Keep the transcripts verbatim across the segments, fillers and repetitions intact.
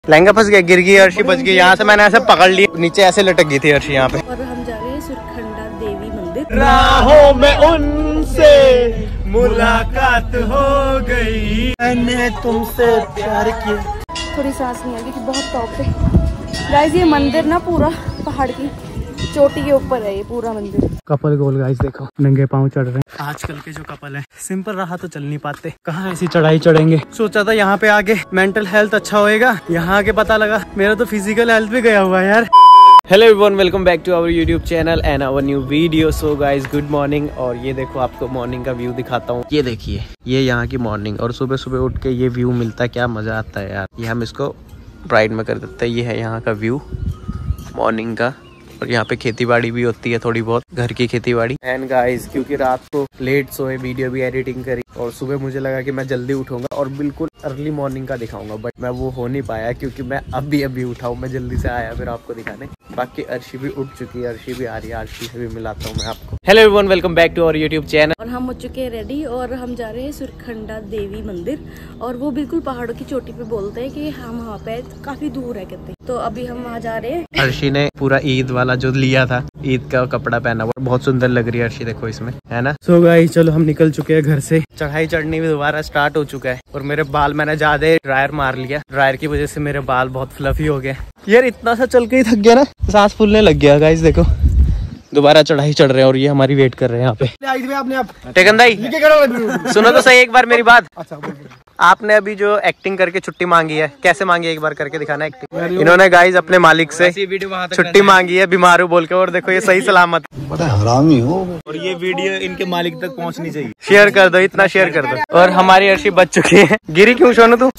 लहंगा फंस गया, गिर गई अर्शी, बच गई। यहाँ से मैंने ऐसे पकड़ ली, नीचे ऐसे लटक गई थी अर्शी यहाँ पे। और हम जा रहे हैं सुरखंडा देवी मंदिर। राहों में उनसे मुलाकात हो गई, मैंने तुमसे प्यार किया। थोड़ी सांस नहीं आ रही कि बहुत टॉप है गाइस। ये मंदिर ना पूरा पहाड़ की चोटी के ऊपर है, ये पूरा मंदिर। कपल गोल गाइस, देखो नंगे पाँव चढ़ रहे हैं। आजकल के जो कपल है सिंपल रहा तो चल नहीं पाते, कहाँ ऐसी चढ़ाई चढ़ेंगे। सोचा था यहाँ पे आगे मेंटल हेल्थ अच्छा होएगा, यहाँ आके पता लगा मेरा तो फिजिकल हेल्थ भी गया हुआ है यार। Hello everyone, welcome back to our YouTube channel and our new video. So guys good morning. और ये देखो आपको मॉर्निंग का व्यू दिखाता हूँ। ये देखिए, ये यहाँ की मॉर्निंग। और सुबह सुबह उठ के ये व्यू मिलता है, क्या मजा आता है यार। ये हम इसको ब्राइट में कर देते हैं। ये है यहाँ का व्यू मॉर्निंग का। और यहाँ पे खेती बाड़ी भी होती है, थोड़ी बहुत घर की खेती बाड़ी। एंड गाइस क्योंकि रात को लेट सोए, वीडियो भी एडिटिंग करी और सुबह मुझे लगा कि मैं जल्दी उठूंगा और बिल्कुल अर्ली मॉर्निंग का दिखाऊंगा, बट मैं वो हो नहीं पाया क्योंकि मैं अभी अभी उठा हूँ। मैं जल्दी से आया फिर आपको दिखाने। बाकी अर्शी भी उठ चुकी है, अर्शी भी आ रही है, अर्शी से भी मिलाता हूँ मैं आपको। Hello everyone, welcome back to our YouTube channel. और हम हो चुके हैं रेडी और हम जा रहे हैं सुरखंडा देवी मंदिर। और वो बिल्कुल पहाड़ों की चोटी पे बोलते हैं कि हम वहाँ पे काफी दूर है कहते हैं। तो अभी हम वहाँ जा रहे हैं। अर्शी ने पूरा ईद वाला जो लिया था, ईद का कपड़ा पहना हुआ, बहुत सुंदर लग रही है अर्शी, देखो इसमें, है ना। सो गाइस चलो हम निकल चुके हैं घर से। चढ़ाई चढ़नी भी दोबारा स्टार्ट हो चुका है। और मेरे बाल मैंने ज्यादा ड्रायर मार लिया, ड्रायर की वजह से मेरे बाल बहुत फ्लफी हो गए यार। इतना सा चल के ही थक गया ना, सांस फूलने लग गया। गाइस देखो दोबारा चढ़ाई चढ़ रहे हैं और ये हमारी वेट कर रहे हैं यहाँ पे। आपने आप टेकन दाई सुनो तो सही एक बार मेरी बात। आपने अभी जो एक्टिंग करके छुट्टी मांगी है, कैसे मांगी है एक बार करके दिखाना एक्टिंग। इन्होंने गाइस अपने मालिक से छुट्टी मांगी है बीमारू बोल के, और देखो ये सही सलामत हरामी हो। और ये वीडियो इनके मालिक तक पहुंचनी चाहिए। शेयर कर दो, इतना शेयर कर दो। और हमारी अर्शी बच चुकी है। गिरी क्यों सोनू तू?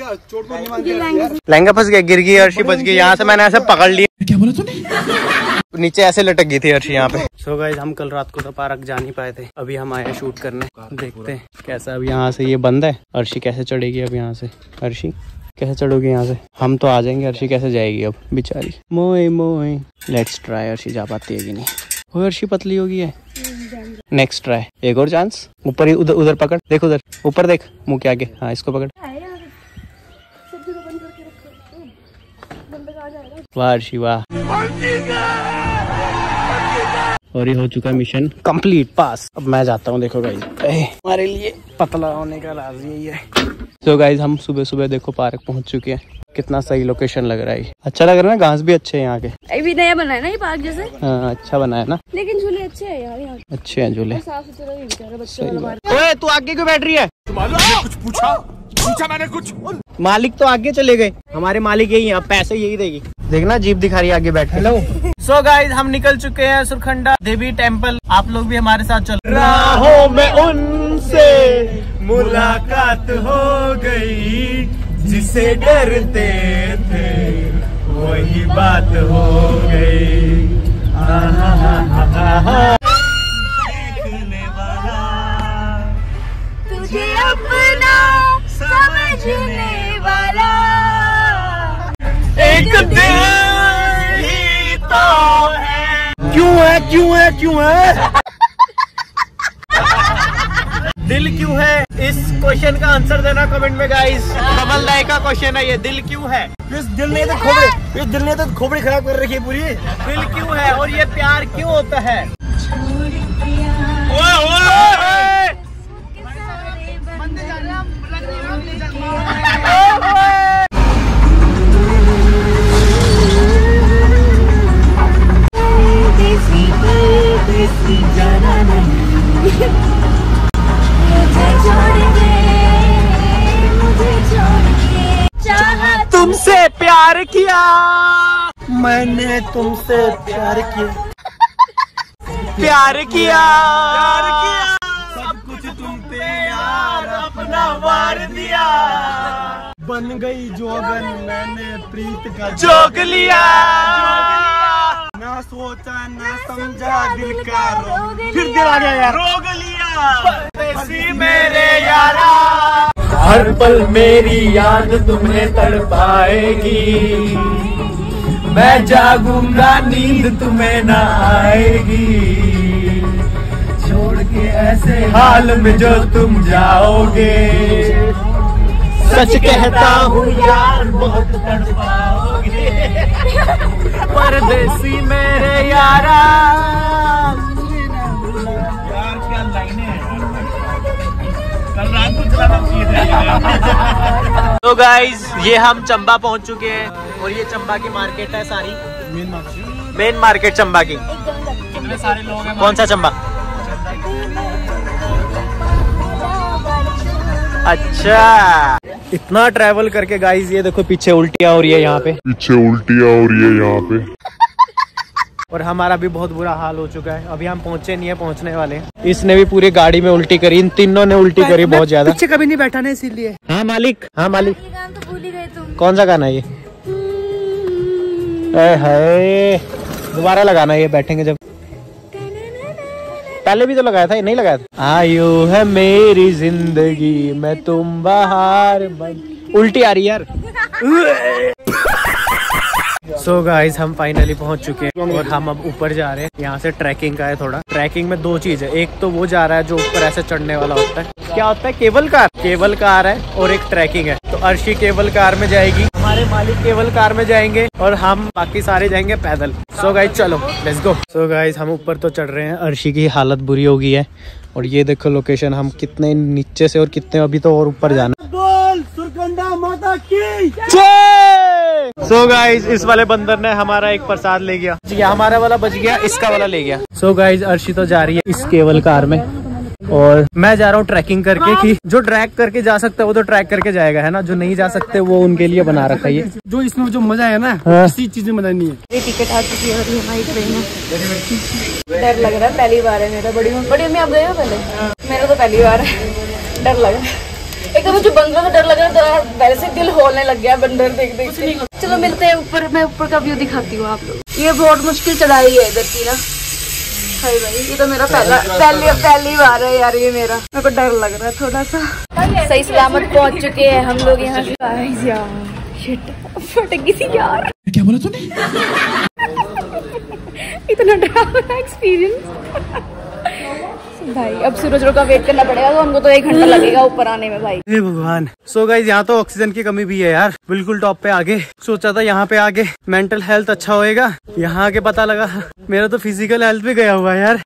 लहंगा फंस गया, गिर गई अर्शी, बच गई। यहाँ से मैंने ऐसे पकड़ लिया, क्या बोला तूने? नीचे ऐसे लटक गई थी अर्शी यहाँ पे। सो गाइस हम कल रात को तो पार्क जा नहीं पाए थे, अभी हम आए शूट करने। देखते हैं कैसा। अब यहाँ से ये बंद है, अर्शी कैसे चढ़ेगी अब यहाँ से। अर्शी कैसे चढ़ोगी यहाँ से? हम तो आ जाएंगे, अर्शी कैसे जाएगी अब बेचारी। मोए मोए लेट्स ट्राई। अर्शी जा पाती है कि नहीं? वो अर्शी पतली होगी है। नेक्स्ट ट्राई, एक और चांस। ऊपर ही, उधर उधर पकड़, देख उधर ऊपर देख, मुंह के आगे। हाँ इसको पकड़। वाह अर्शी वाह। और ये हो चुका मिशन कंप्लीट, पास। अब मैं जाता हूँ। देखो गाइस हमारे लिए पतला होने का राज यही है। तो गाइस हम सुबह सुबह देखो पार्क पहुंच चुके हैं। कितना सही लोकेशन लग रहा है, अच्छा लग रहा है ना। घास भी अच्छे हैं यहाँ के, अभी नया बना है ना ये पार्क जैसे। हाँ अच्छा बना है ना, लेकिन झूले अच्छे हैं यार यहाँ। अच्छे हैं झूले, साफ सुथरा भी बेचारा बच्चों वाला। ओए तू आगे क्यों बैठ रही है? कुछ पूछा पूछा मैंने कुछ। मालिक तो आगे चले गए, हमारे मालिक यही है, पैसे यही देगी। देखना जीप दिखा रही है आगे बैठ। हेलो सो गाइस हम निकल चुके हैं सुरखंडा देवी टेम्पल। आप लोग भी हमारे साथ चलो। राहों में उनसे मुलाकात हो गई, जिसे डरते थे वही बात हो गई। देखने वाला तुझे अपना समझने वाला एक दिल ही तो है। क्यों है क्यों है क्यों है दिल क्यों है? इस क्वेश्चन का आंसर देना कमेंट में गाइस। कमल दाई का क्वेश्चन है ये, दिल क्यों है? इस दिल ने तो खोपड़ी इस दिल ने तो खोपड़ी खराब कर रखी है पूरी। दिल क्यों है और ये प्यार क्यों होता है? ओए ओए तुमसे प्यार किया, मैंने तुमसे प्यार किया प्यार किया प्यार किया। सब कुछ तुम पे यार अपना वार दिया। बन गई जोगन मैंने प्रीत का जोग लिया। ना सोचा ना समझा दिल का रोग, फिर दिल आ गया यार, रोग लिया। मेरे यारा हर पल मेरी याद तुम्हें तड़पाएगी, मैं जागूंगा नींद तुम्हें ना आएगी, छोड़ के ऐसे हाल में जो तुम जाओगे, सच कहता हूँ यार बहुत तड़पाओगे परदेसी मेरे यारा। यार क्या लाइनें हैं कल रात को चलाना चाहिए। तो गाइज ये हम चंबा पहुंच चुके हैं और ये चंबा की मार्केट है सारी, main market main market Chamba की। कितने सारे लोग हैं? कौन सा चंबा? अच्छा, इतना ट्रैवल करके गाइज ये देखो पीछे उल्टियाँ हो रही है यहाँ पे, पीछे उल्टियाँ हो रही है यहाँ पे। और हमारा भी बहुत बुरा हाल हो चुका है। अभी हम पहुंचे नहीं है, पहुंचने वाले हैं। इसने भी पूरी गाड़ी में उल्टी करी, इन तीनों ने उल्टी करी बहुत ज्यादा। पीछे कभी नहीं बैठा ना इसीलिए। हाँ मालिक, हाँ मालिक। तो भूल ही गए तुम। कौन सा गाना है ये? है दोबारा लगाना ये बैठेंगे जब। पहले भी तो लगाया था, ये नहीं लगाया था। आयु है मेरी जिंदगी में तुम बाहर बन। उल्टी आ रही यार। सो so गाइस हम फाइनली पहुंच चुके हैं और हम अब ऊपर जा रहे हैं। यहाँ से ट्रैकिंग का है थोड़ा। ट्रैकिंग में दो चीज है, एक तो वो जा रहा है जो ऊपर ऐसे चढ़ने वाला होता है, क्या होता है, केबल कार। केबल कार है और एक ट्रैकिंग है। तो अर्शी केबल कार में जाएगी, हमारे मालिक केबल कार में जाएंगे और हम बाकी सारे जाएंगे पैदल। सो so गाइस चलो लेट्स गो। सो गाइस हम ऊपर तो चढ़ रहे हैं। अर्शी की हालत बुरी हो गई है और ये देखो लोकेशन, हम कितने नीचे से और कितने अभी तो और ऊपर जाना। बोल सुरकंडा माता की जय। सो गाइस इस वाले बंदर ने हमारा एक प्रसाद ले गया, हमारा वाला बच गया, इसका वाला ले गया। सो गाइस अर्शी तो जा रही है इस केबल कार में और मैं जा रहा हूँ ट्रैकिंग करके। कि जो ट्रैक करके जा सकता है वो तो ट्रैक करके जाएगा, है ना। जो नहीं जा सकते वो उनके लिए बना रखा है ये। जो इसमें जो मजा है ना, हाँ। किसी चीज में मजा नहीं है। ये टिकट आ चुकी है और ये हमारी ट्रेन है। डर लग रहा है, पहली बार है मेरा। बड़ी बड़ी मम्मी आप गए हो पहले? मेरा तो पहली बार है, डर लग रहा है। एक तो मुझे बंदरों से डर लग रहा है, तो वैसे दिल होने लग गया बंदर देख देख के। चलो मिलते हैं ऊपर, मैं ऊपर का व्यू दिखाती हूँ आप लोग। ये बहुत मुश्किल चढ़ाई है इधर की ना। हाय भाई, ये तो मेरा पहला पहली पहली बार है यार ये मेरा। मेरे को डर लग रहा है थोड़ा सा। सही सलामत पहुंच चुके हैं हम लोग यहाँ से। यार शिट, फट गई थी यार। क्या बोला तूने? इतना डरावना एक्सपीरियंस भाई। अब सूरज का वेट करना पड़ेगा, तो हमको तो एक घंटा लगेगा ऊपर आने में भाई। हे भगवान। सो गाइस यहाँ तो ऑक्सीजन की कमी भी है यार, बिल्कुल टॉप पे आगे। सोचा था यहाँ पे आगे मेंटल हेल्थ अच्छा होएगा, यहाँ आके पता लगा मेरा तो फिजिकल हेल्थ भी गया हुआ है यार।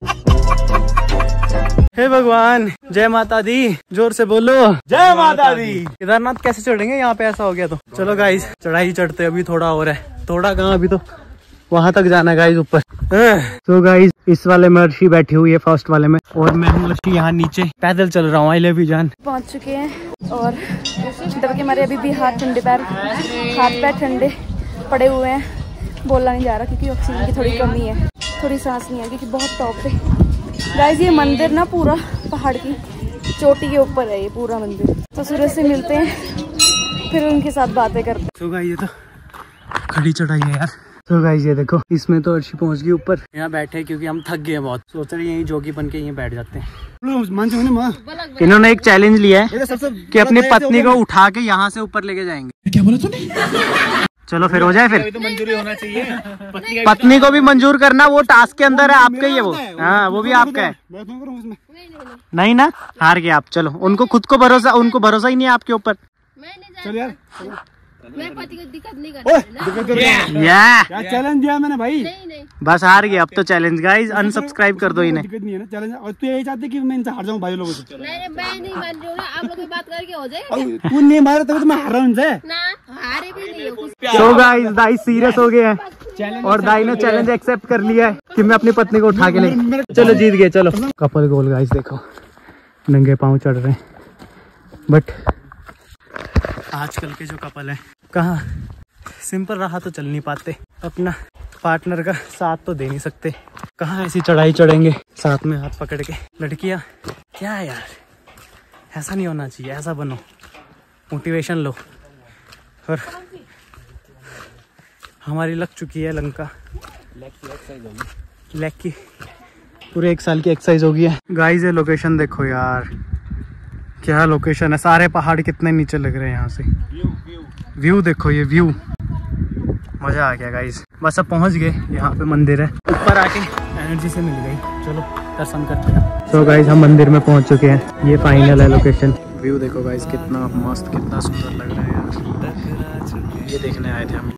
हे भगवान, जय माता दी, जोर से बोलो जय माता दी। केदारनाथ कैसे चढ़ेंगे यहाँ पे, ऐसा हो गया तो। चलो गाइस चढ़ाई चढ़ते, अभी थोड़ा और है, थोड़ा कहाँ, अभी तो वहां तक जाना है गाइस ऊपर। तो गाइस इस वाले में अर्शी बैठी हुई है फर्स्ट वाले में, और मैं हूँ अर्शी यहाँ नीचे पैदल चल रहा हूँ। आई लव यू जान। पहुंच चुके हैं और डर के हमारे अभी भी हाथ ठंडे, पैर हाथ पैर ठंडे पड़े हुए हैं। बोलना नहीं जा रहा क्योंकि ऑक्सीजन की थोड़ी कमी है, थोड़ी सांस नहीं आ क्योंकि बहुत टॉप पे। गाइस ये मंदिर ना पूरा पहाड़ की चोटी के ऊपर है ये पूरा मंदिर। तो सूरज से मिलते हैं, फिर उनके साथ बातें करते हैं। तो गाइस ये तो खड़ी चढ़ाई है यार। तो गाइस ये देखो, इसमें तो अर्शी पहुंच गई ऊपर। यहाँ बैठे क्योंकि हम थक गए बहुत, सोच रहे यहीं जोगी बन के यहीं बैठ जाते हैं। इन्होंने एक चैलेंज लिया है कि अपनी पत्नी को उठा के यहाँ से ऊपर लेके जाएंगे। क्या बोला तूने? चलो फिर हो जाए, फिर तो मंजूरी होना चाहिए। पत्नी को भी मंजूर करना, वो टास्क के अंदर है, आपका ही है वो। हाँ वो भी आपका है। नहीं ना, हार गए आप। चलो उनको खुद को भरोसा, उनको भरोसा ही नहीं है आपके ऊपर। चल यार, मैं पति को दिक्कत नहीं करती। या क्या चैलेंज दिया मैंने भाई? नहीं नहीं बस हार गए अब तो। चैलेंज गाइस अनसब्सक्राइब कर दो इन्हें। दिक्कत नहीं है ना चैलेंज। और तू यही चाहती कि मैं इनसे हार जाऊं भाई लोगों से? नहीं नहीं, मैं नहीं मान रही हूँ ना, आप लोग की बात करके हो जाए और तू नहीं मारा तभी तो मैं हार रहा हूं इनसे ना। हारे भी नहीं हो कुछ। तो गाइस दाई सीरियस हो गए हैं और दाई ने चैलेंज एक्सेप्ट कर लिया है कि मैं अपनी पत्नी को उठा के ले। चलो जीत गए। चलो कपल गोल गाइस, देखो नंगे पाँव चढ़ रहे हैं। बट आजकल के जो कपल है कहाँ सिंपल रहा तो चल नहीं पाते, अपना पार्टनर का साथ तो दे नहीं सकते। कहाँ ऐसी चढ़ाई चढ़ेंगे साथ में हाथ पकड़ के। लड़कियां क्या यार, ऐसा नहीं होना चाहिए, ऐसा बनो, मोटिवेशन लो। और हमारी लग चुकी है लंका, लेग की पूरे एक साल की एक्सरसाइज हो गई है। गाइस ये लोकेशन देखो यार, क्या लोकेशन है। सारे पहाड़ कितने नीचे लग रहे हैं यहाँ से। व्यू देखो, ये व्यू मजा आ गया गाइस। बस अब पहुंच गए, यहाँ पे मंदिर है। ऊपर आके एनर्जी से मिल गई। चलो दर्शन करते हैं। तो गाइस हम मंदिर में पहुंच चुके हैं। ये फाइनल है लोकेशन। व्यू देखो गाइस कितना मस्त कितना सुंदर लग रहा है यार। ये देखने आए थे हम।